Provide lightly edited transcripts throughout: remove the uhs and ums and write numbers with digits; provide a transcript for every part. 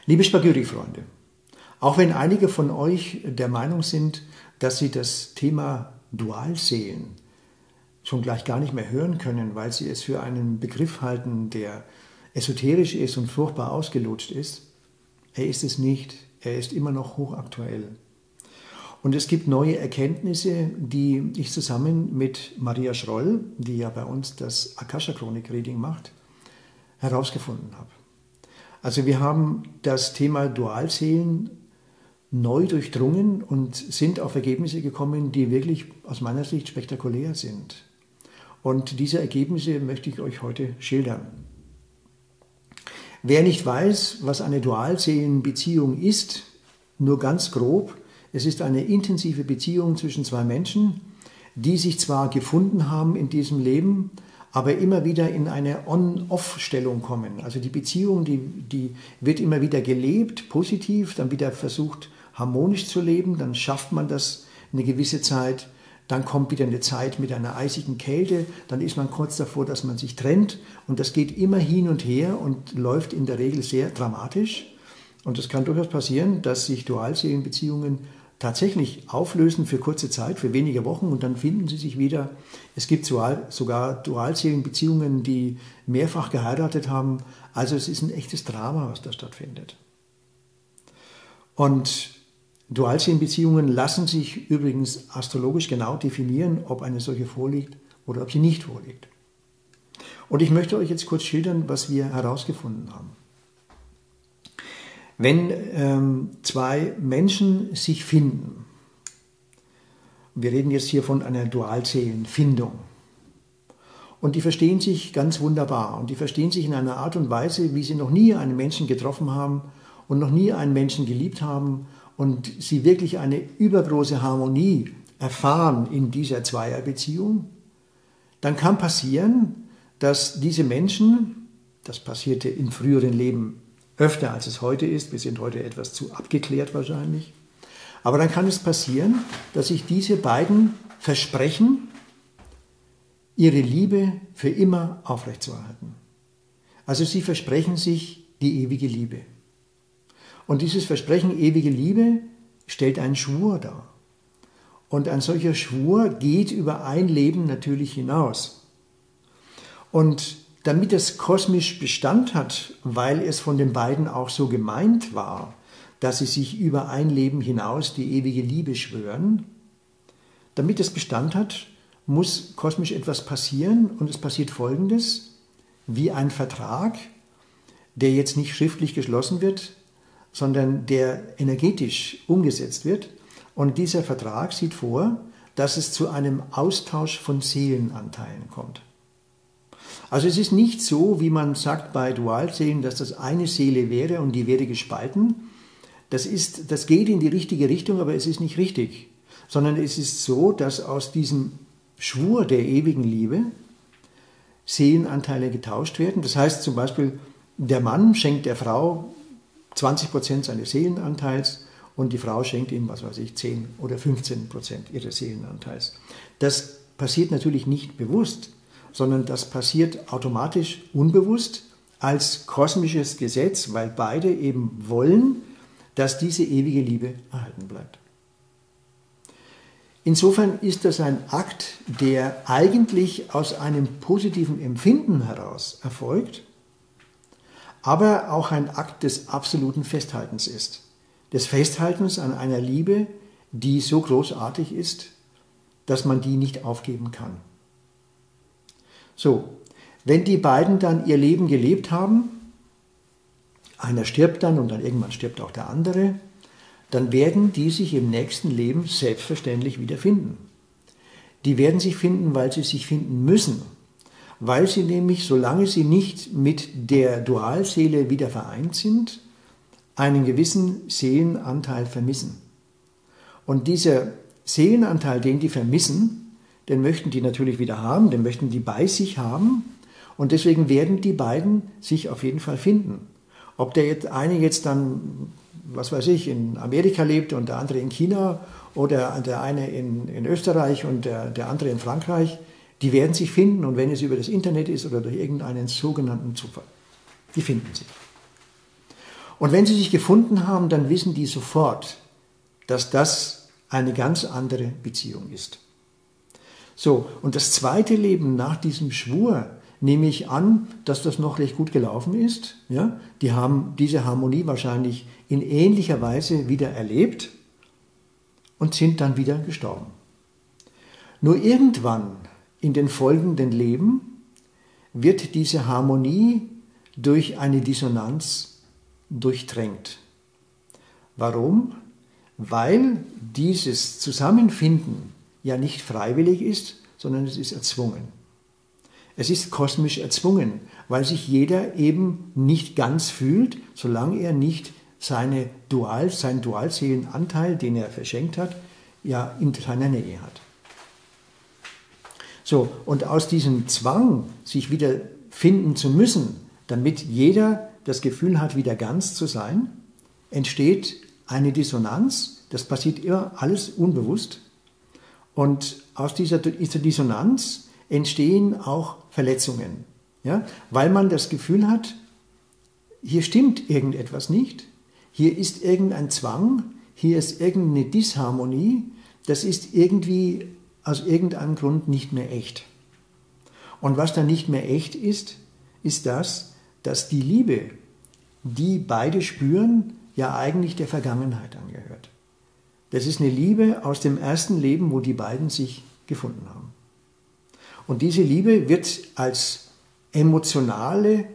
Liebe Spagyri-Freunde, auch wenn einige von euch der Meinung sind, dass sie das Thema Dualseelen schon gleich gar nicht mehr hören können, weil sie es für einen Begriff halten, der esoterisch ist und furchtbar ausgelutscht ist, er ist es nicht, er ist immer noch hochaktuell. Und es gibt neue Erkenntnisse, die ich zusammen mit Maria Schroll, die ja bei uns das Akasha-Chronik-Reading macht, herausgefunden habe. Also wir haben das Thema Dualseelen neu durchdrungen und sind auf Ergebnisse gekommen, die wirklich aus meiner Sicht spektakulär sind. Und diese Ergebnisse möchte ich euch heute schildern. Wer nicht weiß, was eine Dualseelenbeziehung ist, nur ganz grob, es ist eine intensive Beziehung zwischen zwei Menschen, die sich zwar gefunden haben in diesem Leben, aber immer wieder in eine On-Off-Stellung kommen. Also die Beziehung, die wird immer wieder gelebt, positiv, dann wieder versucht, harmonisch zu leben, dann schafft man das eine gewisse Zeit, dann kommt wieder eine Zeit mit einer eisigen Kälte, dann ist man kurz davor, dass man sich trennt und das geht immer hin und her und läuft in der Regel sehr dramatisch. Und es kann durchaus passieren, dass sich Dualseelenbeziehungen tatsächlich auflösen für kurze Zeit, für wenige Wochen und dann finden sie sich wieder. Es gibt sogar Dualseelenbeziehungen, die mehrfach geheiratet haben. Also es ist ein echtes Drama, was da stattfindet. Und Dualseelenbeziehungen lassen sich übrigens astrologisch genau definieren, ob eine solche vorliegt oder ob sie nicht vorliegt. Und ich möchte euch jetzt kurz schildern, was wir herausgefunden haben. Wenn zwei Menschen sich finden, wir reden jetzt hier von einer Dualseelenfindung, und die verstehen sich ganz wunderbar und die verstehen sich in einer Art und Weise, wie sie noch nie einen Menschen getroffen haben und noch nie einen Menschen geliebt haben und sie wirklich eine übergroße Harmonie erfahren in dieser Zweierbeziehung, dann kann passieren, dass diese Menschen, das passierte in früheren Leben öfter als es heute ist, wir sind heute etwas zu abgeklärt wahrscheinlich, aber dann kann es passieren, dass sich diese beiden versprechen, ihre Liebe für immer aufrechtzuerhalten. Also sie versprechen sich die ewige Liebe. Und dieses Versprechen ewige Liebe stellt einen Schwur dar. Und ein solcher Schwur geht über ein Leben natürlich hinaus. Und damit es kosmisch Bestand hat, weil es von den beiden auch so gemeint war, dass sie sich über ein Leben hinaus die ewige Liebe schwören, damit es Bestand hat, muss kosmisch etwas passieren und es passiert Folgendes, wie ein Vertrag, der jetzt nicht schriftlich geschlossen wird, sondern der energetisch umgesetzt wird. Und dieser Vertrag sieht vor, dass es zu einem Austausch von Seelenanteilen kommt. Also es ist nicht so, wie man sagt bei Dualseelen, dass das eine Seele wäre und die wäre gespalten. Das geht in die richtige Richtung, aber es ist nicht richtig. Sondern es ist so, dass aus diesem Schwur der ewigen Liebe Seelenanteile getauscht werden. Das heißt zum Beispiel, der Mann schenkt der Frau 20% seines Seelenanteils und die Frau schenkt ihm, was weiß ich, 10 oder 15% ihres Seelenanteils. Das passiert natürlich nicht bewusst, sondern das passiert automatisch unbewusst als kosmisches Gesetz, weil beide eben wollen, dass diese ewige Liebe erhalten bleibt. Insofern ist das ein Akt, der eigentlich aus einem positiven Empfinden heraus erfolgt, aber auch ein Akt des absoluten Festhaltens ist. Des Festhaltens an einer Liebe, die so großartig ist, dass man die nicht aufgeben kann. So, wenn die beiden dann ihr Leben gelebt haben, einer stirbt dann und dann irgendwann stirbt auch der andere, dann werden die sich im nächsten Leben selbstverständlich wieder finden. Die werden sich finden, weil sie sich finden müssen, weil sie nämlich, solange sie nicht mit der Dualseele wieder vereint sind, einen gewissen Seelenanteil vermissen. Und dieser Seelenanteil, den die vermissen, den möchten die natürlich wieder haben, den möchten die bei sich haben und deswegen werden die beiden sich auf jeden Fall finden. Ob der eine jetzt dann, was weiß ich, in Amerika lebt und der andere in China oder der eine in Österreich und der andere in Frankreich, die werden sich finden und wenn es über das Internet ist oder durch irgendeinen sogenannten Zufall, die finden sich. Und wenn sie sich gefunden haben, dann wissen die sofort, dass das eine ganz andere Beziehung ist. So, und das zweite Leben nach diesem Schwur nehme ich an, dass das noch recht gut gelaufen ist. Ja? Die haben diese Harmonie wahrscheinlich in ähnlicher Weise wieder erlebt und sind dann wieder gestorben. Nur irgendwann in den folgenden Leben wird diese Harmonie durch eine Dissonanz durchdrängt. Warum? Weil dieses Zusammenfinden ja nicht freiwillig ist, sondern es ist erzwungen. Es ist kosmisch erzwungen, weil sich jeder eben nicht ganz fühlt, solange er nicht seinen Dualseelenanteil, den er verschenkt hat, ja in seiner Nähe hat. So, und aus diesem Zwang, sich wieder finden zu müssen, damit jeder das Gefühl hat, wieder ganz zu sein, entsteht eine Dissonanz. Das passiert immer alles unbewusst. Und aus dieser Dissonanz entstehen auch Verletzungen, ja? Weil man das Gefühl hat, hier stimmt irgendetwas nicht, hier ist irgendein Zwang, hier ist irgendeine Disharmonie, das ist irgendwie aus irgendeinem Grund nicht mehr echt. Und was dann nicht mehr echt ist, ist das, dass die Liebe, die beide spüren, ja eigentlich der Vergangenheit angehört. Das ist eine Liebe aus dem ersten Leben, wo die beiden sich gefunden haben. Und diese Liebe wird als emotionale,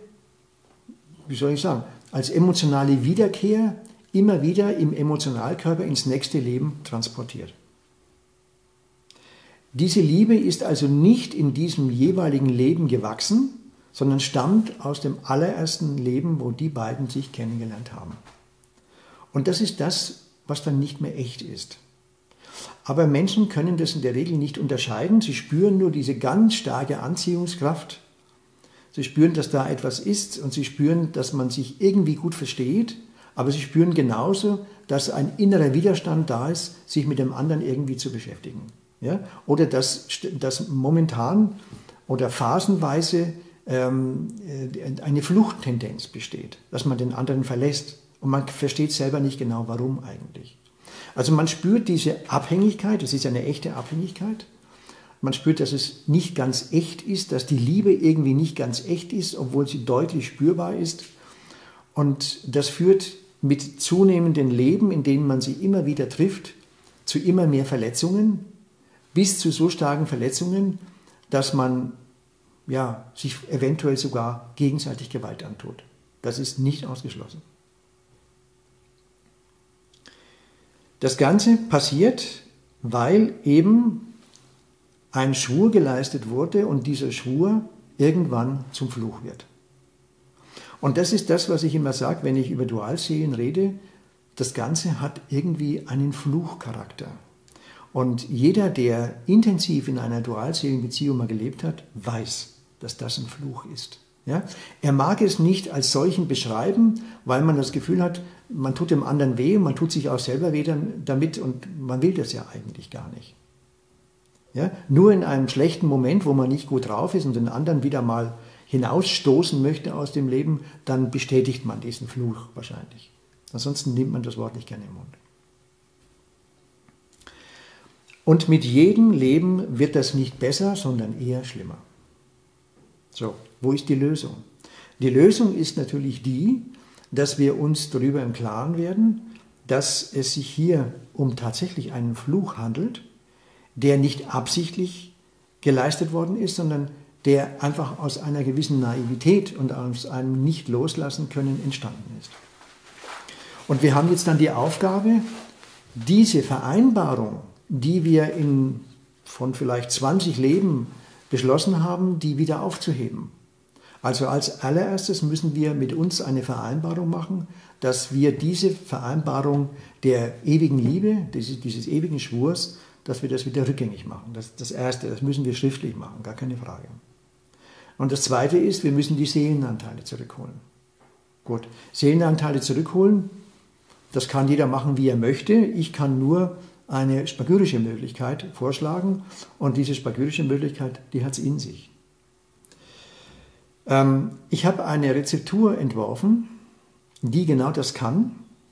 als emotionale Wiederkehr immer wieder im Emotionalkörper ins nächste Leben transportiert. Diese Liebe ist also nicht in diesem jeweiligen Leben gewachsen, sondern stammt aus dem allerersten Leben, wo die beiden sich kennengelernt haben. Und das ist das, was dann nicht mehr echt ist. Aber Menschen können das in der Regel nicht unterscheiden. Sie spüren nur diese ganz starke Anziehungskraft. Sie spüren, dass da etwas ist und sie spüren, dass man sich irgendwie gut versteht. Aber sie spüren genauso, dass ein innerer Widerstand da ist, sich mit dem anderen irgendwie zu beschäftigen. Ja? Oder dass momentan oder phasenweise eine Fluchttendenz besteht, dass man den anderen verlässt. Und man versteht selber nicht genau, warum eigentlich. Also man spürt diese Abhängigkeit, das ist eine echte Abhängigkeit. Man spürt, dass es nicht ganz echt ist, dass die Liebe irgendwie nicht ganz echt ist, obwohl sie deutlich spürbar ist. Und das führt mit zunehmendem Leben, in dem man sie immer wieder trifft, zu immer mehr Verletzungen, bis zu so starken Verletzungen, dass man sich eventuell sogar gegenseitig Gewalt antut. Das ist nicht ausgeschlossen. Das Ganze passiert, weil eben ein Schwur geleistet wurde und dieser Schwur irgendwann zum Fluch wird. Und das ist das, was ich immer sage, wenn ich über Dualseelen rede. Das Ganze hat irgendwie einen Fluchcharakter. Und jeder, der intensiv in einer Dualseelenbeziehung mal gelebt hat, weiß, dass das ein Fluch ist. Ja? Er mag es nicht als solchen beschreiben, weil man das Gefühl hat, man tut dem anderen weh, man tut sich auch selber weh damit und man will das ja eigentlich gar nicht. Ja? Nur in einem schlechten Moment, wo man nicht gut drauf ist und den anderen wieder mal hinausstoßen möchte aus dem Leben, dann bestätigt man diesen Fluch wahrscheinlich. Ansonsten nimmt man das Wort nicht gerne im Mund. Und mit jedem Leben wird das nicht besser, sondern eher schlimmer. So, wo ist die Lösung? Die Lösung ist natürlich die, dass wir uns darüber im Klaren werden, dass es sich hier um tatsächlich einen Fluch handelt, der nicht absichtlich geleistet worden ist, sondern der einfach aus einer gewissen Naivität und aus einem Nicht-Loslassen-Können entstanden ist. Und wir haben jetzt dann die Aufgabe, diese Vereinbarung, die wir von vielleicht 20 Leben beschlossen haben, die wieder aufzuheben. Also als allererstes müssen wir mit uns eine Vereinbarung machen, dass wir diese Vereinbarung der ewigen Liebe, dieses ewigen Schwurs, dass wir das wieder rückgängig machen. Das Erste, das müssen wir schriftlich machen, gar keine Frage. Und das Zweite ist, wir müssen die Seelenanteile zurückholen. Gut, Seelenanteile zurückholen, das kann jeder machen, wie er möchte. Ich kann nur eine spagyrische Möglichkeit vorschlagen und diese spagyrische Möglichkeit, die hat es in sich. Ich habe eine Rezeptur entworfen, die genau das kann.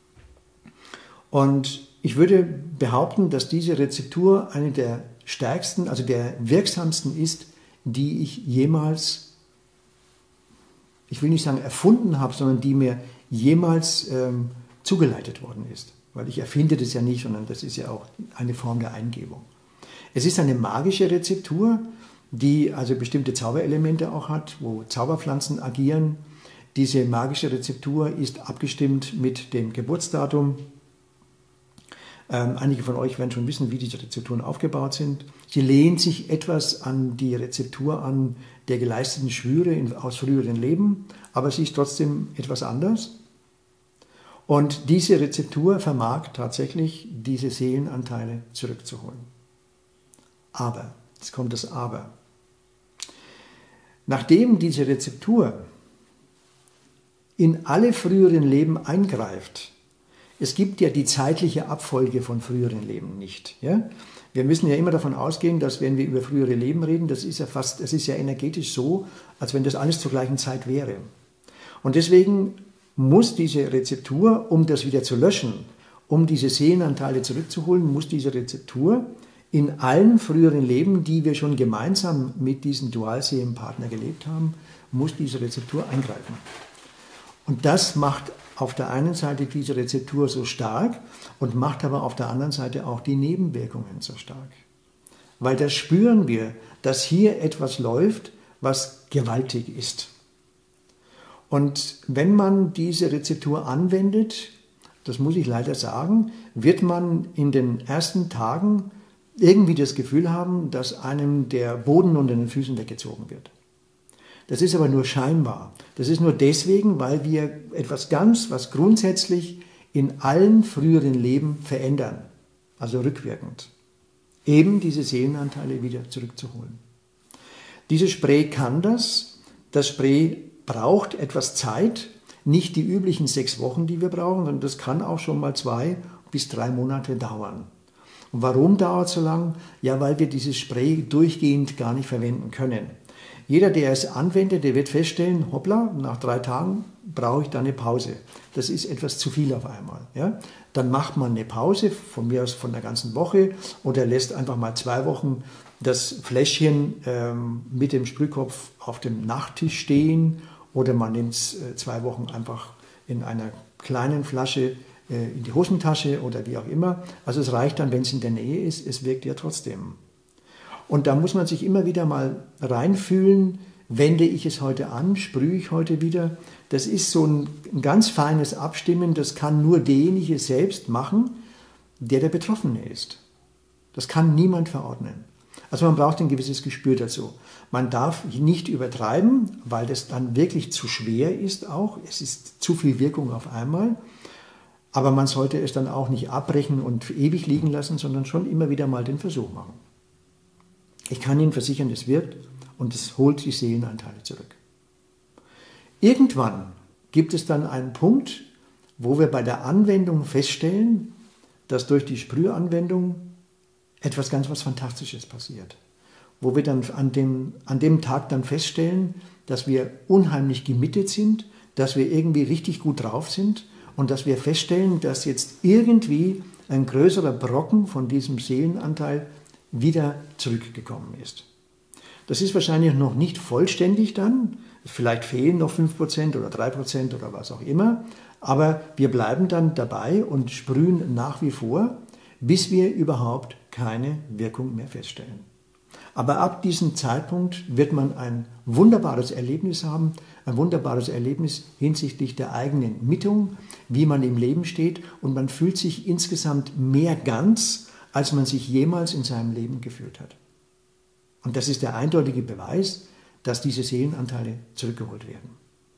Und ich würde behaupten, dass diese Rezeptur eine der stärksten, also der wirksamsten ist, die ich jemals, ich will nicht sagen erfunden habe, sondern die mir jemals zugeleitet worden ist. Weil ich erfinde das ja nicht, sondern das ist ja auch eine Form der Eingebung. Es ist eine magische Rezeptur, die also bestimmte Zauberelemente auch hat, wo Zauberpflanzen agieren. Diese magische Rezeptur ist abgestimmt mit dem Geburtsdatum. Einige von euch werden schon wissen, wie diese Rezepturen aufgebaut sind. Sie lehnt sich etwas an die Rezeptur an der geleisteten Schwüre aus früheren Leben, aber sie ist trotzdem etwas anders. Und diese Rezeptur vermag tatsächlich, diese Seelenanteile zurückzuholen. Aber, jetzt kommt das Aber. Nachdem diese Rezeptur in alle früheren Leben eingreift, es gibt ja die zeitliche Abfolge von früheren Leben nicht. Ja? Wir müssen ja immer davon ausgehen, dass wenn wir über frühere Leben reden, das ist ja energetisch so, als wenn das alles zur gleichen Zeit wäre. Und deswegen muss diese Rezeptur, um das wieder zu löschen, um diese Seelenanteile zurückzuholen, muss diese Rezeptur in allen früheren Leben, die wir schon gemeinsam mit diesem Dualseelenpartner gelebt haben, muss diese Rezeptur eingreifen. Und das macht auf der einen Seite diese Rezeptur so stark und macht aber auf der anderen Seite auch die Nebenwirkungen so stark. Weil da spüren wir, dass hier etwas läuft, was gewaltig ist. Und wenn man diese Rezeptur anwendet, das muss ich leider sagen, wird man in den ersten Tagen irgendwie das Gefühl haben, dass einem der Boden unter den Füßen weggezogen wird. Das ist aber nur scheinbar. Das ist nur deswegen, weil wir was grundsätzlich in allen früheren Leben verändern, also rückwirkend. Eben diese Seelenanteile wieder zurückzuholen. Dieses Spray kann das. Das Spray braucht etwas Zeit, nicht die üblichen 6 Wochen, die wir brauchen, sondern das kann auch schon mal 2 bis 3 Monate dauern. Und warum dauert es so lang? Ja, weil wir dieses Spray durchgehend gar nicht verwenden können. Jeder, der es anwendet, der wird feststellen, hoppla, nach 3 Tagen brauche ich da eine Pause. Das ist etwas zu viel auf einmal. Ja? Dann macht man eine Pause, von mir aus von der ganzen Woche, oder lässt einfach mal 2 Wochen das Fläschchen mit dem Sprühkopf auf dem Nachttisch stehen, oder man nimmt es 2 Wochen einfach in einer kleinen Flasche in die Hosentasche oder wie auch immer. Also es reicht dann, wenn es in der Nähe ist, es wirkt ja trotzdem. Und da muss man sich immer wieder mal reinfühlen, wende ich es heute an, sprühe ich heute wieder. Das ist so ein ganz feines Abstimmen, das kann nur derjenige selbst machen, der Betroffene ist. Das kann niemand verordnen. Also man braucht ein gewisses Gespür dazu. Man darf nicht übertreiben, weil das dann wirklich zu schwer ist auch. Es ist zu viel Wirkung auf einmal. Aber man sollte es dann auch nicht abbrechen und ewig liegen lassen, sondern schon immer wieder mal den Versuch machen. Ich kann Ihnen versichern, es wirkt und es holt die Seelenanteile zurück. Irgendwann gibt es dann einen Punkt, wo wir bei der Anwendung feststellen, dass durch die Sprühanwendung etwas ganz was Fantastisches passiert. Wo wir dann an dem Tag dann feststellen, dass wir unheimlich gemittet sind, dass wir irgendwie richtig gut drauf sind und dass wir feststellen, dass jetzt irgendwie ein größerer Brocken von diesem Seelenanteil wieder zurückgekommen ist. Das ist wahrscheinlich noch nicht vollständig dann, vielleicht fehlen noch 5% oder 3% oder was auch immer, aber wir bleiben dann dabei und sprühen nach wie vor, bis wir überhaupt keine Wirkung mehr feststellen. Aber ab diesem Zeitpunkt wird man ein wunderbares Erlebnis haben, ein wunderbares Erlebnis hinsichtlich der eigenen Mittung, wie man im Leben steht, und man fühlt sich insgesamt mehr ganz, als man sich jemals in seinem Leben gefühlt hat. Und das ist der eindeutige Beweis, dass diese Seelenanteile zurückgeholt werden.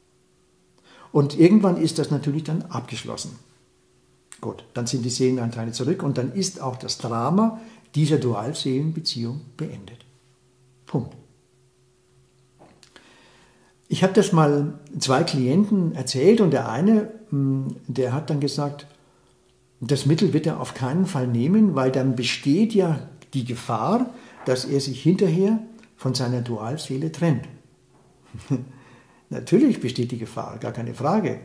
Und irgendwann ist das natürlich dann abgeschlossen. Gut, dann sind die Seelenanteile zurück und dann ist auch das Drama dieser Dualseelenbeziehung beendet. Punkt. Ich habe das mal 2 Klienten erzählt und der eine, der hat dann gesagt, das Mittel wird er auf keinen Fall nehmen, weil dann besteht ja die Gefahr, dass er sich hinterher von seiner Dualseele trennt. Natürlich besteht die Gefahr, gar keine Frage.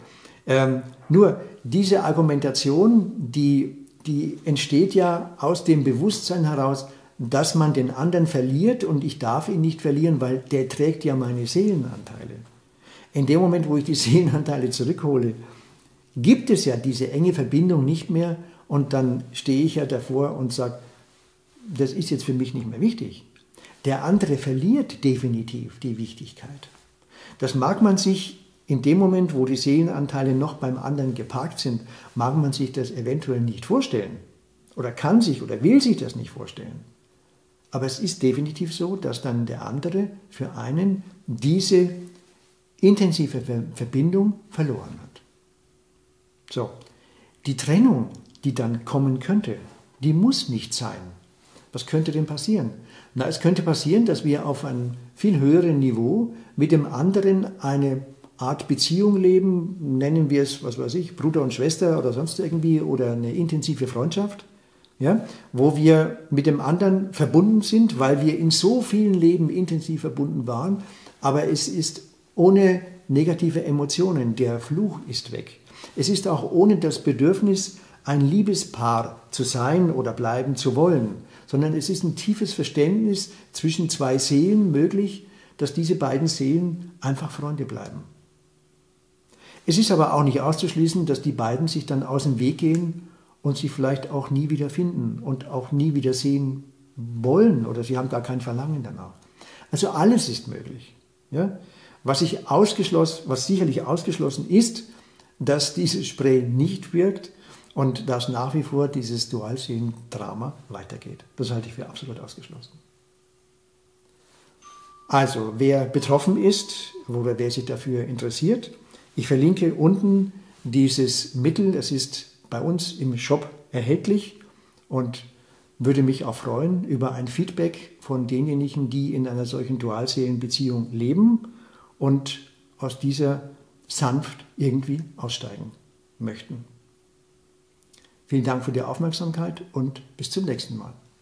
Nur diese Argumentation, die entsteht ja aus dem Bewusstsein heraus, dass man den anderen verliert und ich darf ihn nicht verlieren, weil der trägt ja meine Seelenanteile. In dem Moment, wo ich die Seelenanteile zurückhole, gibt es ja diese enge Verbindung nicht mehr und dann stehe ich ja davor und sage, das ist jetzt für mich nicht mehr wichtig. Der andere verliert definitiv die Wichtigkeit. Das mag man sich in dem Moment, wo die Seelenanteile noch beim anderen geparkt sind, mag man sich das eventuell nicht vorstellen oder kann sich oder will sich das nicht vorstellen. Aber es ist definitiv so, dass dann der andere für einen diese intensive Verbindung verloren hat. So, die Trennung, die dann kommen könnte, die muss nicht sein. Was könnte denn passieren? Na, es könnte passieren, dass wir auf einem viel höheren Niveau mit dem anderen eine Art Beziehung leben, nennen wir es, was weiß ich, Bruder und Schwester oder sonst irgendwie, oder eine intensive Freundschaft, ja, wo wir mit dem anderen verbunden sind, weil wir in so vielen Leben intensiv verbunden waren, aber es ist ohne negative Emotionen, der Fluch ist weg. Es ist auch ohne das Bedürfnis, ein Liebespaar zu sein oder bleiben zu wollen, sondern es ist ein tiefes Verständnis zwischen zwei Seelen möglich, dass diese beiden Seelen einfach Freunde bleiben. Es ist aber auch nicht auszuschließen, dass die beiden sich dann aus dem Weg gehen und sich vielleicht auch nie wieder finden und auch nie wieder sehen wollen oder sie haben gar kein Verlangen danach. Also alles ist möglich. Ja? Was sicherlich ausgeschlossen ist, dass dieses Spray nicht wirkt und dass nach wie vor dieses Dualseelendrama weitergeht. Das halte ich für absolut ausgeschlossen. Also, wer betroffen ist oder wer sich dafür interessiert, ich verlinke unten dieses Mittel, es ist bei uns im Shop erhältlich und würde mich auch freuen über ein Feedback von denjenigen, die in einer solchen Dualseelenbeziehung leben und aus dieser sanft irgendwie aussteigen möchten. Vielen Dank für die Aufmerksamkeit und bis zum nächsten Mal.